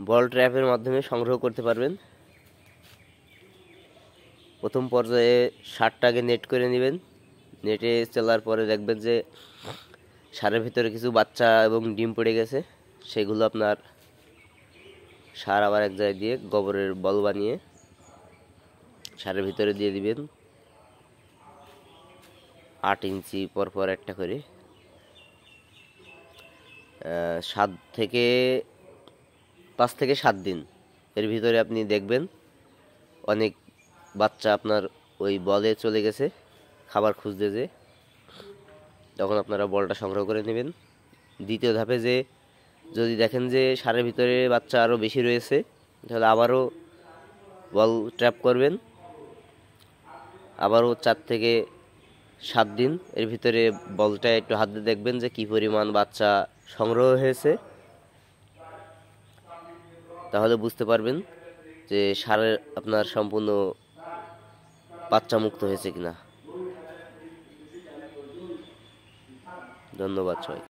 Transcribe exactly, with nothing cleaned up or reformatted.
বল ট্র্যাপের মাধ্যমে সংগ্রহ করতে পারবেন। প্রথম পর্যায়ে ষাটটাকে নেট করে নেবেন। নেটে চলার পরে দেখবেন যে সারের ভিতরে কিছু বাচ্চা এবং ডিম পড়ে গেছে, সেগুলো আপনার সার আবার এক জায়গায় দিয়ে গোবরের বল বানিয়ে সারের ভিতরে দিয়ে দিবেন। আট ইঞ্চি পরপর একটা করে সাত থেকে পাঁচ থেকে সাত দিন এর ভিতরে আপনি দেখবেন অনেক বাচ্চা আপনার ওই বলে চলে গেছে খাবার খুঁজতে, যে তখন আপনারা বলটা সংগ্রহ করে নেবেন। দ্বিতীয় ধাপে যে যদি দেখেন যে সারের ভিতরে বাচ্চা আরও বেশি রয়েছে, তাহলে আবারও বল ট্র্যাপ করবেন। আবারও চার থেকে সাত দিন এর ভিতরে বলটা একটু হাত দিয়ে দেখবেন যে কী পরিমাণ বাচ্চা সংগ্রহ হয়েছে, তাহলে বুঝতে পারবেন যে সারের আপনার সম্পূর্ণ বাচ্চা মুক্ত হয়েছে কিনা। ধন্যবাদ সবাই।